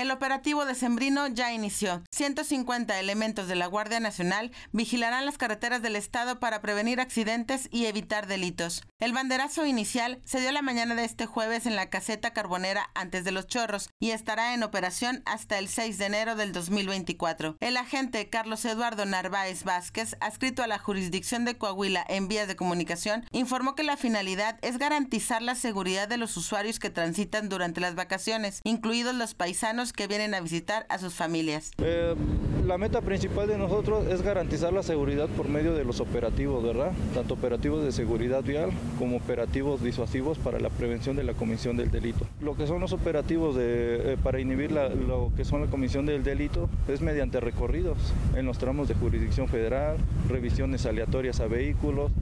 El operativo decembrino ya inició. 150 elementos de la Guardia Nacional vigilarán las carreteras del estado para prevenir accidentes y evitar delitos. El banderazo inicial se dio la mañana de este jueves en la caseta carbonera antes de Los Chorros y estará en operación hasta el 6 de enero del 2024. El agente Carlos Eduardo Narváez Vázquez, adscrito a la jurisdicción de Coahuila en vías de comunicación, informó que la finalidad es garantizar la seguridad de los usuarios que transitan durante las vacaciones, incluidos los paisanos que vienen a visitar a sus familias. La meta principal de nosotros es garantizar la seguridad por medio de los operativos, ¿verdad? Tanto operativos de seguridad vial como operativos disuasivos para la prevención de la comisión del delito. Lo que son los operativos para inhibir lo que son la comisión del delito es mediante recorridos en los tramos de jurisdicción federal, revisiones aleatorias a vehículos,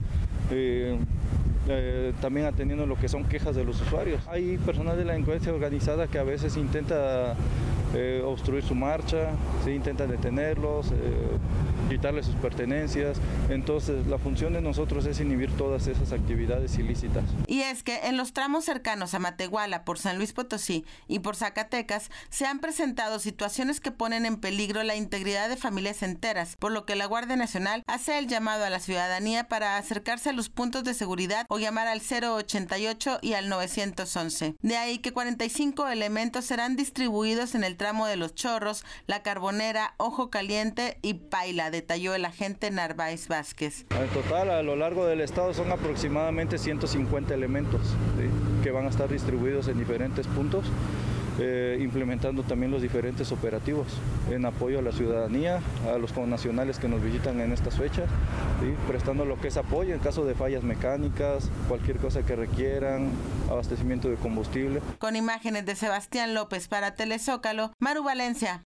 también atendiendo lo que son quejas de los usuarios. Hay personal de la delincuencia organizada que a veces intenta obstruir su marcha, ¿sí? Intenta detenerlos, quitarles sus pertenencias. Entonces la función de nosotros es inhibir todas esas actividades ilícitas. Y es que en los tramos cercanos a Matehuala por San Luis Potosí y por Zacatecas se han presentado situaciones que ponen en peligro la integridad de familias enteras, por lo que la Guardia Nacional hace el llamado a la ciudadanía para acercarse a los puntos de seguridad o llamar al 088 y al 911. De ahí que 45 elementos serán distribuidos en el tramo de Los Chorros, La Carbonera, Ojo Caliente y Paila, detalló el agente Narváez Vázquez. En total, a lo largo del estado son aproximadamente 150 elementos, ¿sí? Que van a estar distribuidos en diferentes puntos, implementando también los diferentes operativos en apoyo a la ciudadanía, a los connacionales que nos visitan en estas fechas, ¿sí? Prestando lo que es apoyo en caso de fallas mecánicas, cualquier cosa que requieran, abastecimiento de combustible. Con imágenes de Sebastián López para Telezócalo, Maru Valencia.